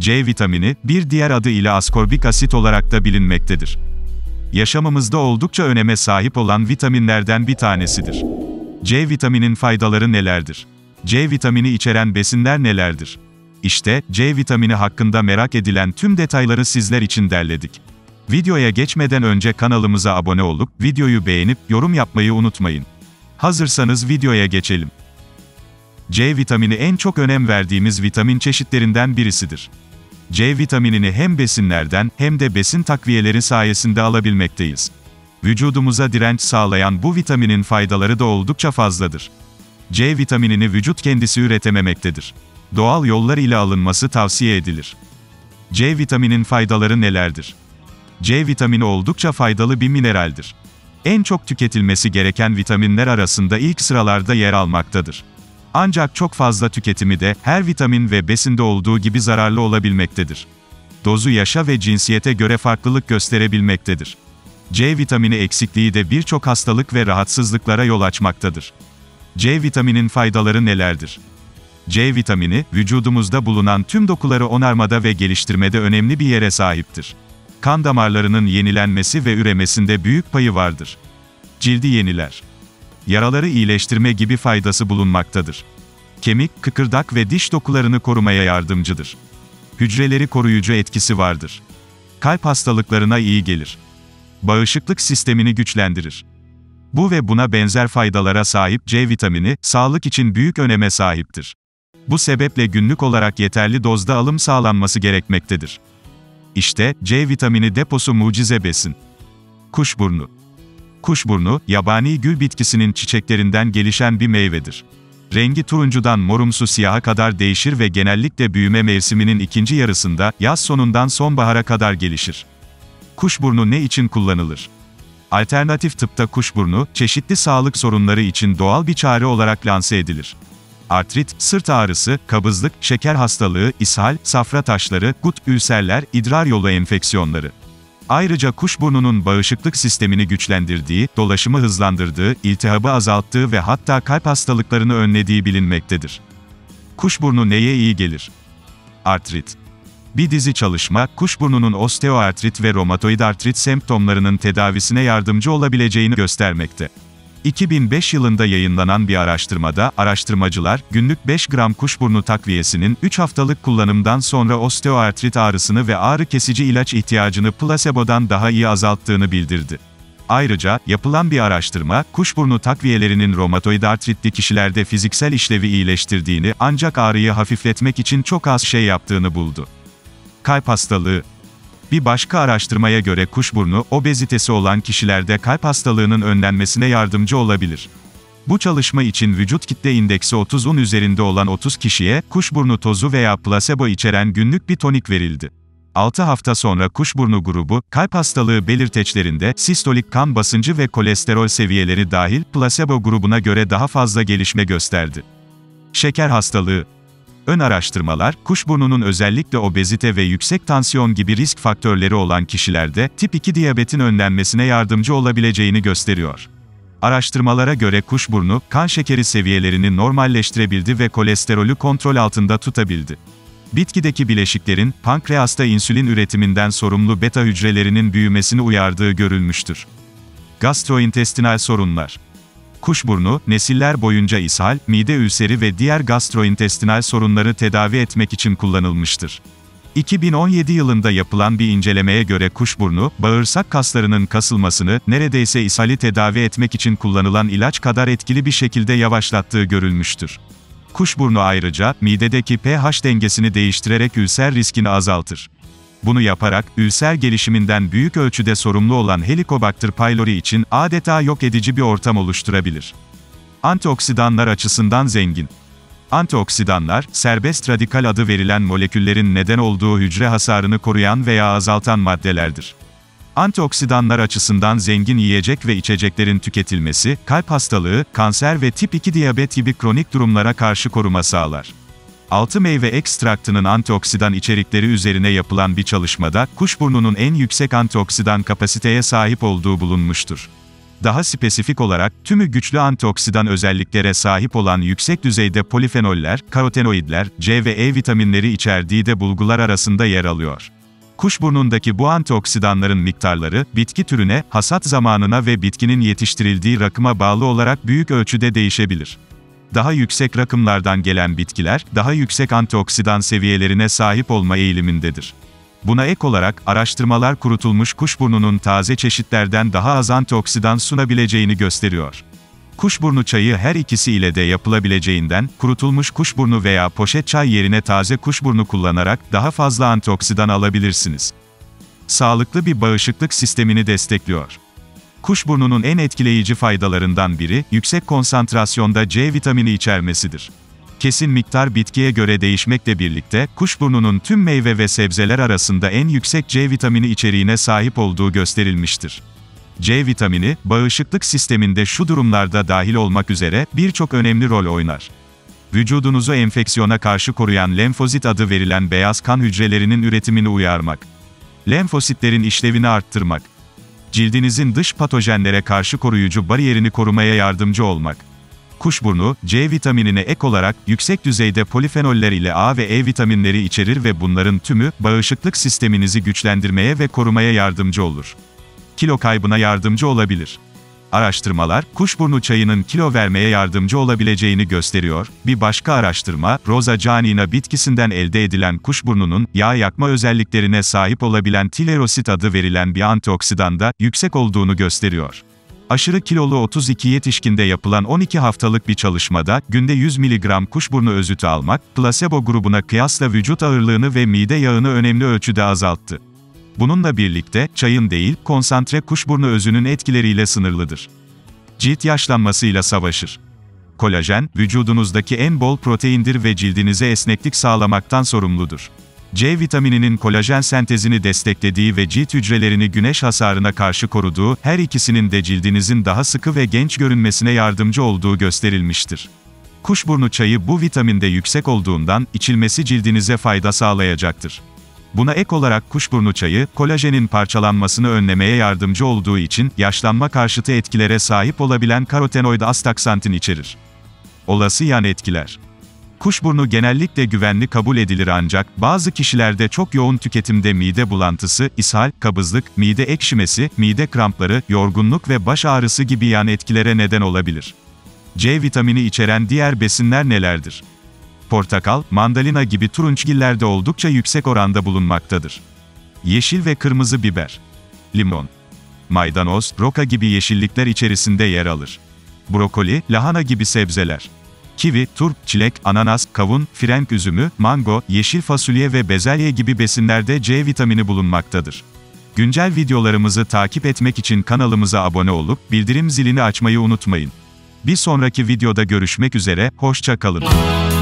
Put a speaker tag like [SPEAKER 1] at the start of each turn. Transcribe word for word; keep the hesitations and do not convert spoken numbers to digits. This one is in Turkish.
[SPEAKER 1] C vitamini, bir diğer adı ile askorbik asit olarak da bilinmektedir. Yaşamımızda oldukça öneme sahip olan vitaminlerden bir tanesidir. C vitaminin faydaları nelerdir? C vitamini içeren besinler nelerdir? İşte, C vitamini hakkında merak edilen tüm detayları sizler için derledik. Videoya geçmeden önce kanalımıza abone olup, videoyu beğenip, yorum yapmayı unutmayın. Hazırsanız videoya geçelim. C vitamini en çok önem verdiğimiz vitamin çeşitlerinden birisidir. C vitaminini hem besinlerden, hem de besin takviyeleri sayesinde alabilmekteyiz. Vücudumuza direnç sağlayan bu vitaminin faydaları da oldukça fazladır. C vitaminini vücut kendisi üretememektedir. Doğal yollar ile alınması tavsiye edilir. C vitaminin faydaları nelerdir? C vitamini oldukça faydalı bir mineraldir. En çok tüketilmesi gereken vitaminler arasında ilk sıralarda yer almaktadır. Ancak çok fazla tüketimi de, her vitamin ve besinde olduğu gibi zararlı olabilmektedir. Dozu yaşa ve cinsiyete göre farklılık gösterebilmektedir. C vitamini eksikliği de birçok hastalık ve rahatsızlıklara yol açmaktadır. C vitaminin faydaları nelerdir? C vitamini, vücudumuzda bulunan tüm dokuları onarmada ve geliştirmede önemli bir yere sahiptir. Kan damarlarının yenilenmesi ve üremesinde büyük payı vardır. Cildi yeniler. Yaraları iyileştirme gibi faydası bulunmaktadır. Kemik, kıkırdak ve diş dokularını korumaya yardımcıdır. Hücreleri koruyucu etkisi vardır. Kalp hastalıklarına iyi gelir. Bağışıklık sistemini güçlendirir. Bu ve buna benzer faydalara sahip C vitamini, sağlık için büyük öneme sahiptir. Bu sebeple günlük olarak yeterli dozda alım sağlanması gerekmektedir. İşte, C vitamini deposu mucize besin. Kuşburnu. Kuşburnu, yabani gül bitkisinin çiçeklerinden gelişen bir meyvedir. Rengi turuncudan morumsu siyaha kadar değişir ve genellikle büyüme mevsiminin ikinci yarısında, yaz sonundan sonbahara kadar gelişir. Kuşburnu ne için kullanılır? Alternatif tıpta kuşburnu, çeşitli sağlık sorunları için doğal bir çare olarak lanse edilir. Artrit, sırt ağrısı, kabızlık, şeker hastalığı, ishal, safra taşları, gut, ülserler, idrar yolu enfeksiyonları. Ayrıca kuşburnunun bağışıklık sistemini güçlendirdiği, dolaşımı hızlandırdığı, iltihabı azalttığı ve hatta kalp hastalıklarını önlediği bilinmektedir. Kuşburnu neye iyi gelir? Artrit. Bir dizi çalışma, kuşburnunun osteoartrit ve romatoid artrit semptomlarının tedavisine yardımcı olabileceğini göstermekte. iki bin beş yılında yayınlanan bir araştırmada, araştırmacılar, günlük beş gram kuşburnu takviyesinin, üç haftalık kullanımdan sonra osteoartrit ağrısını ve ağrı kesici ilaç ihtiyacını plasebodan daha iyi azalttığını bildirdi. Ayrıca, yapılan bir araştırma, kuşburnu takviyelerinin romatoid artritli kişilerde fiziksel işlevi iyileştirdiğini, ancak ağrıyı hafifletmek için çok az şey yaptığını buldu. Kalp hastalığı. Bir başka araştırmaya göre kuşburnu, obezitesi olan kişilerde kalp hastalığının önlenmesine yardımcı olabilir. Bu çalışma için vücut kitle indeksi otuzun üzerinde olan otuz kişiye, kuşburnu tozu veya plasebo içeren günlük bir tonik verildi. altı hafta sonra kuşburnu grubu, kalp hastalığı belirteçlerinde, sistolik kan basıncı ve kolesterol seviyeleri dahil, plasebo grubuna göre daha fazla gelişme gösterdi. Şeker hastalığı. Ön araştırmalar, kuşburnunun özellikle obezite ve yüksek tansiyon gibi risk faktörleri olan kişilerde, tip iki diyabetin önlenmesine yardımcı olabileceğini gösteriyor. Araştırmalara göre kuşburnu, kan şekeri seviyelerini normalleştirebildi ve kolesterolü kontrol altında tutabildi. Bitkideki bileşiklerin, pankreasta insülin üretiminden sorumlu beta hücrelerinin büyümesini uyardığı görülmüştür. Gastrointestinal sorunlar. Kuşburnu, nesiller boyunca ishal, mide ülseri ve diğer gastrointestinal sorunları tedavi etmek için kullanılmıştır. iki bin on yedi yılında yapılan bir incelemeye göre kuşburnu, bağırsak kaslarının kasılmasını, neredeyse ishali tedavi etmek için kullanılan ilaç kadar etkili bir şekilde yavaşlattığı görülmüştür. Kuşburnu ayrıca, midedeki pH dengesini değiştirerek ülser riskini azaltır. Bunu yaparak, ülser gelişiminden büyük ölçüde sorumlu olan Helicobacter pylori için, adeta yok edici bir ortam oluşturabilir. Antioksidanlar açısından zengin. Antioksidanlar, serbest radikal adı verilen moleküllerin neden olduğu hücre hasarını koruyan veya azaltan maddelerdir. Antioksidanlar açısından zengin yiyecek ve içeceklerin tüketilmesi, kalp hastalığı, kanser ve tip iki diyabet gibi kronik durumlara karşı koruma sağlar. Altı meyve ekstraktının antioksidan içerikleri üzerine yapılan bir çalışmada, kuşburnunun en yüksek antioksidan kapasiteye sahip olduğu bulunmuştur. Daha spesifik olarak, tümü güçlü antioksidan özelliklere sahip olan yüksek düzeyde polifenoller, karotenoidler, C ve E vitaminleri içerdiği de bulgular arasında yer alıyor. Kuşburnundaki bu antioksidanların miktarları, bitki türüne, hasat zamanına ve bitkinin yetiştirildiği rakıma bağlı olarak büyük ölçüde değişebilir. Daha yüksek rakımlardan gelen bitkiler, daha yüksek antioksidan seviyelerine sahip olma eğilimindedir. Buna ek olarak, araştırmalar kurutulmuş kuşburnunun taze çeşitlerden daha az antioksidan sunabileceğini gösteriyor. Kuşburnu çayı her ikisi ile de yapılabileceğinden, kurutulmuş kuşburnu veya poşet çay yerine taze kuşburnu kullanarak daha fazla antioksidan alabilirsiniz. Sağlıklı bir bağışıklık sistemini destekliyor. Kuşburnunun en etkileyici faydalarından biri, yüksek konsantrasyonda C vitamini içermesidir. Kesin miktar bitkiye göre değişmekle birlikte, kuşburnunun tüm meyve ve sebzeler arasında en yüksek C vitamini içeriğine sahip olduğu gösterilmiştir. C vitamini, bağışıklık sisteminde şu durumlarda dahil olmak üzere, birçok önemli rol oynar. Vücudunuzu enfeksiyona karşı koruyan lenfozit adı verilen beyaz kan hücrelerinin üretimini uyarmak. Lenfositlerin işlevini arttırmak. Cildinizin dış patojenlere karşı koruyucu bariyerini korumaya yardımcı olmak. Kuşburnu, C vitaminine ek olarak, yüksek düzeyde polifenoller ile A ve E vitaminleri içerir ve bunların tümü, bağışıklık sisteminizi güçlendirmeye ve korumaya yardımcı olur. Kilo kaybına yardımcı olabilir. Araştırmalar, kuşburnu çayının kilo vermeye yardımcı olabileceğini gösteriyor. Bir başka araştırma, Rosa canina bitkisinden elde edilen kuşburnunun, yağ yakma özelliklerine sahip olabilen tilerosit adı verilen bir antioksidanda, yüksek olduğunu gösteriyor. Aşırı kilolu otuz iki yetişkinde yapılan on iki haftalık bir çalışmada, günde yüz miligram kuşburnu özütü almak, plasebo grubuna kıyasla vücut ağırlığını ve mide yağını önemli ölçüde azalttı. Bununla birlikte, çayın değil, konsantre kuşburnu özünün etkileriyle sınırlıdır. Cilt yaşlanmasıyla savaşır. Kolajen, vücudunuzdaki en bol proteindir ve cildinize esneklik sağlamaktan sorumludur. C vitamininin kolajen sentezini desteklediği ve cilt hücrelerini güneş hasarına karşı koruduğu, her ikisinin de cildinizin daha sıkı ve genç görünmesine yardımcı olduğu gösterilmiştir. Kuşburnu çayı bu vitaminde yüksek olduğundan, içilmesi cildinize fayda sağlayacaktır. Buna ek olarak kuşburnu çayı, kolajenin parçalanmasını önlemeye yardımcı olduğu için, yaşlanma karşıtı etkilere sahip olabilen karotenoid astaksantin içerir. Olası yan etkiler. Kuşburnu genellikle güvenli kabul edilir ancak, bazı kişilerde çok yoğun tüketimde mide bulantısı, ishal, kabızlık, mide ekşimesi, mide krampları, yorgunluk ve baş ağrısı gibi yan etkilere neden olabilir. C vitamini içeren diğer besinler nelerdir? Portakal, mandalina gibi turunçgillerde oldukça yüksek oranda bulunmaktadır. Yeşil ve kırmızı biber, limon, maydanoz, roka gibi yeşillikler içerisinde yer alır. Brokoli, lahana gibi sebzeler. Kivi, turp, çilek, ananas, kavun, frenk üzümü, mango, yeşil fasulye ve bezelye gibi besinlerde C vitamini bulunmaktadır. Güncel videolarımızı takip etmek için kanalımıza abone olup, bildirim zilini açmayı unutmayın. Bir sonraki videoda görüşmek üzere, hoşça kalın.